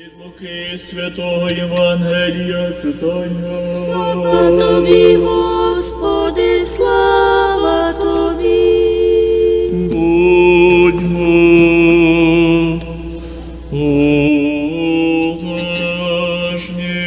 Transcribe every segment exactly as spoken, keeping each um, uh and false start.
Від Луки святого Євангелія читання. Слава Тобі, Господи, слава Тобі. Будьмо уважні.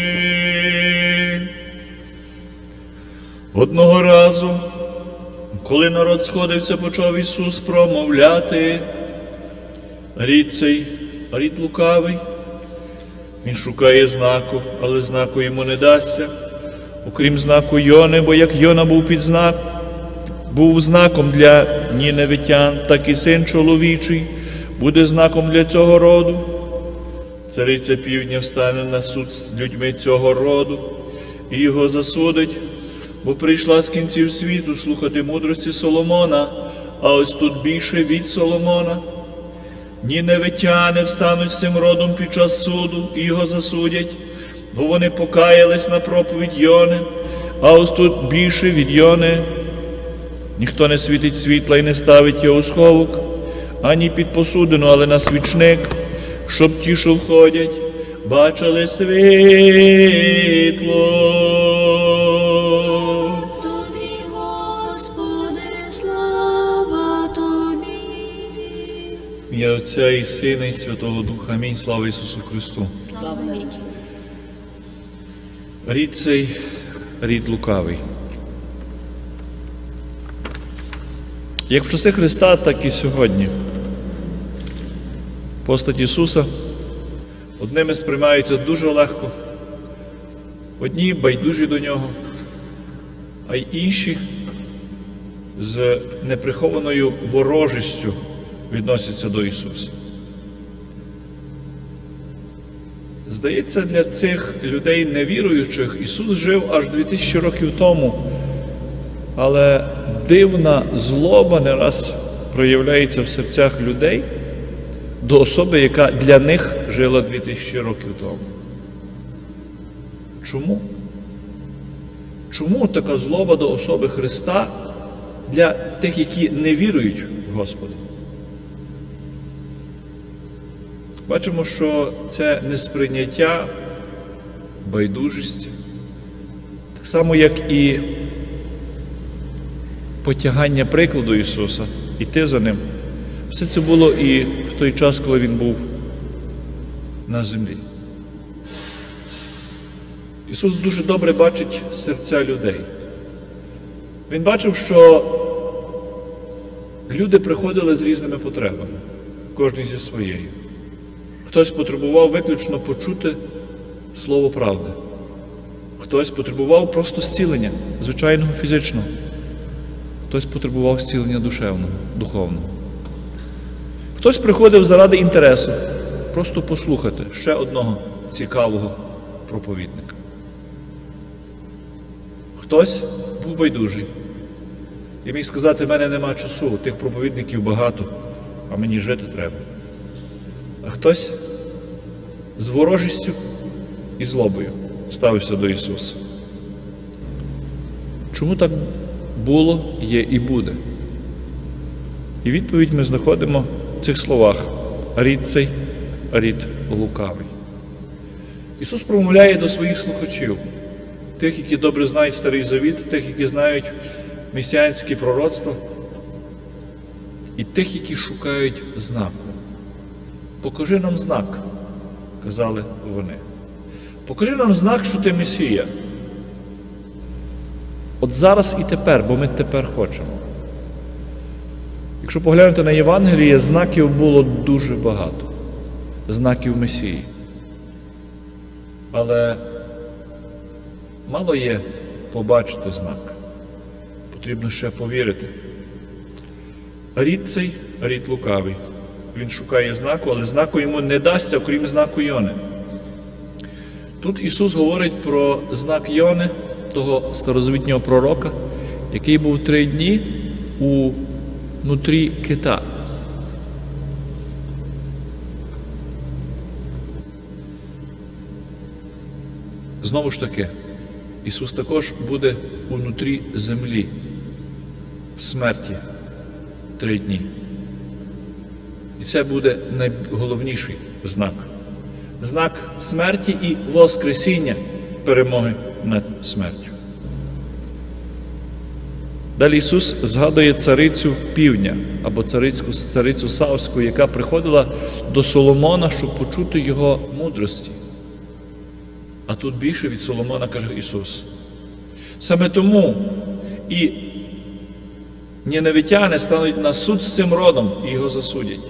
Одного разу, коли народ сходився, почав Ісус промовляти: рід цей, рід лукавий. Він шукає знаку, але знаку йому не дасться, окрім знаку Йони, бо як Йона був під знак, був знаком для ніневитян, так і Син чоловічий буде знаком для цього роду. Цариця півдня встане на суд з людьми цього роду і його засудить, бо прийшла з кінців світу слухати мудрості Соломона, а ось тут більше від Соломона. Ніневитяни встануть з цим родом під час суду і його засудять, бо вони покаялись на проповідь Йони, а ось тут більше від Йони. Ніхто не світить світла і не ставить його у сховок, ані під посудину, але на свічник, щоб ті, що входять, бачили світло. Тобі, Господи, слава Тобі. В ім'я Отця і Сина, і Святого Духа. Амінь. Слава Ісусу Христу. Слава віки. Рід цей, рід лукавий. Як в часи Христа, так і сьогодні. Постать Ісуса одними сприймаються дуже легко, одні байдужі до Нього, а й інші з неприхованою ворожістю відносяться до Ісуса. Здається, для цих людей невіруючих Ісус жив аж дві тисячі років тому, але дивна злоба не раз проявляється в серцях людей до особи, яка для них жила дві тисячі років тому. Чому? Чому така злоба до особи Христа для тих, які не вірують в Господа? Бачимо, що це несприйняття, байдужість, так само, як і потягання прикладу Ісуса, іти за Ним. Все це було і в той час, коли Він був на землі. Ісус дуже добре бачить серця людей. Він бачив, що люди приходили з різними потребами, кожен зі своєю. Хтось потребував виключно почути слово правди. Хтось потребував просто зцілення, звичайного фізичного. Хтось потребував зцілення душевного, духовного. Хтось приходив заради інтересу, просто послухати ще одного цікавого проповідника. Хтось був байдужий і міг сказати: в мене нема часу, тих проповідників багато, а мені жити треба. А хтось з ворожістю і злобою ставився до Ісуса. Чому так було, є і буде? І відповідь ми знаходимо в цих словах: рід цей, рід лукавий. Ісус промовляє до своїх слухачів, тих, які добре знають Старий Завіт, тих, які знають месіанське пророцтво, і тих, які шукають знаку. «Покажи нам знак», – казали вони. «Покажи нам знак, що ти Месія». От зараз і тепер, бо ми тепер хочемо. Якщо поглянути на Євангеліє, знаків було дуже багато. Знаків Месії. Але мало є побачити знак. Потрібно ще повірити. Рід цей, рід лукавий. Він шукає знаку, але знаку йому не дасться, окрім знаку Йони. Тут Ісус говорить про знак Йони, того старозавітнього пророка, який був три дні у внутрі кита. Знову ж таки, Ісус також буде унутрі землі, в смерті три дні. І це буде найголовніший знак. знак смерті і воскресіння перемоги над смертю. Далі Ісус згадує царицю півдня, або царицьку, царицю Савську, яка приходила до Соломона, щоб почути його мудрості. А тут більше від Соломона, каже Ісус. Саме тому і ніневитяни стануть на суд з цим родом і його засудять.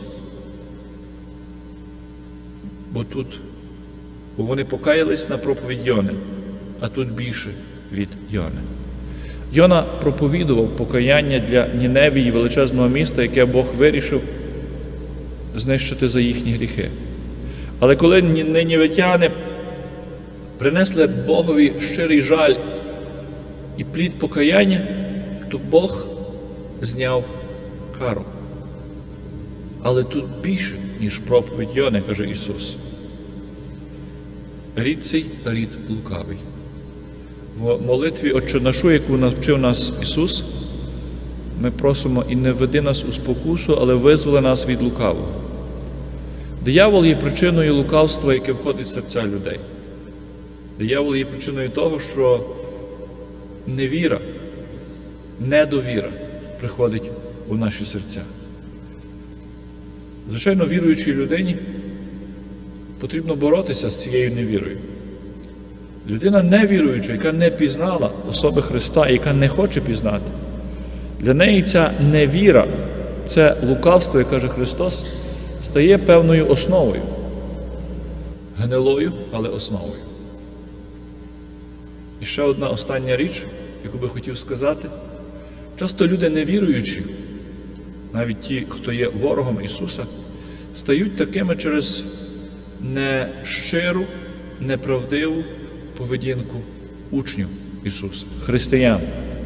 Бо тут, бо вони покаялись на проповідь Йони, а тут більше від Йони. Йона проповідував покаяння для Ніневії, величезного міста, яке Бог вирішив знищити за їхні гріхи. Але коли ніневитяни принесли Богові щирий жаль і плід покаяння, то Бог зняв кару. Але тут більше, ніж проповідь Йони, каже Ісус. Рід цей рід лукавий. В молитві «Отче нашу», яку навчив нас Ісус, ми просимо: «І не веди нас у спокусу, але визволи нас від лукавого». Диявол є причиною лукавства, яке входить в серця людей. Диявол є причиною того, що невіра, недовіра приходить у наші серця. Звичайно, віруючій людині потрібно боротися з цією невірою. Людина невіруюча, яка не пізнала особи Христа, яка не хоче пізнати, для неї ця невіра, це лукавство, як каже Христос, стає певною основою. Гнилою, але основою. І ще одна остання річ, яку би хотів сказати. Часто люди невіруючі, навіть ті, хто є ворогом Ісуса, стають такими через нещиру, неправдиву поведінку учнів Ісуса, християн.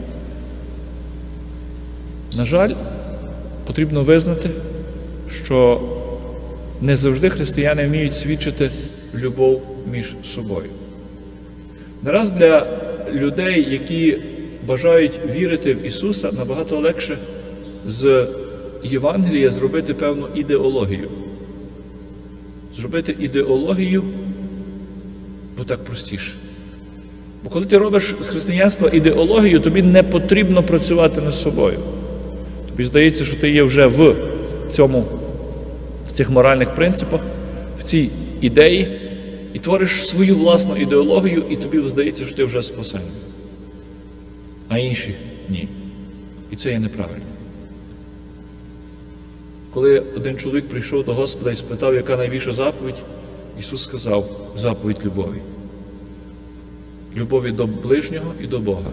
На жаль, потрібно визнати, що не завжди християни вміють свідчити любов між собою. Не раз для людей, які бажають вірити в Ісуса, набагато легше з Євангелія зробити певну ідеологію. Зробити ідеологію, бо так простіше. Бо коли ти робиш з християнства ідеологію, тобі не потрібно працювати над собою. Тобі здається, що ти є вже в цьому, в цих моральних принципах, в цій ідеї, і твориш свою власну ідеологію, і тобі здається, що ти вже спасений. А інші – ні. І це є неправильно. Коли один чоловік прийшов до Господа і спитав, яка найбільша заповідь, Ісус сказав: заповідь любові. Любові до ближнього і до Бога.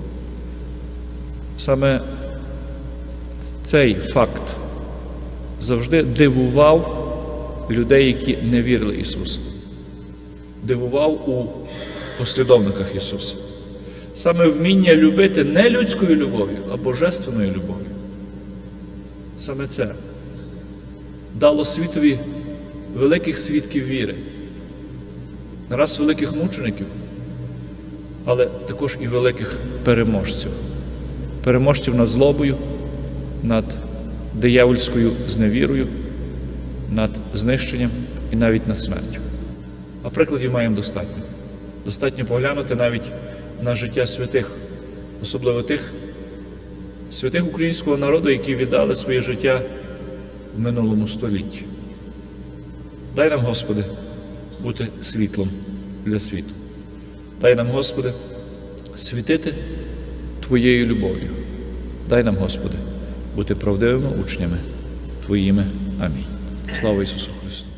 Саме цей факт завжди дивував людей, які не вірили Ісусу. Дивував у послідовниках Ісуса. Саме вміння любити не людською любов'ю, а божественною любов'ю. Саме це дало світові великих свідків віри. Не раз великих мучеників, але також і великих переможців. Переможців над злобою, над диявольською зневірою, над знищенням і навіть над смертю. А прикладів маємо достатньо. Достатньо поглянути навіть на життя святих, особливо тих святих українського народу, які віддали своє життя в минулому столітті. Дай нам, Господи, бути світлом для світу. Дай нам, Господи, світити Твоєю любов'ю. Дай нам, Господи, бути правдивими учнями Твоїми. Амінь. Слава Ісусу Христу!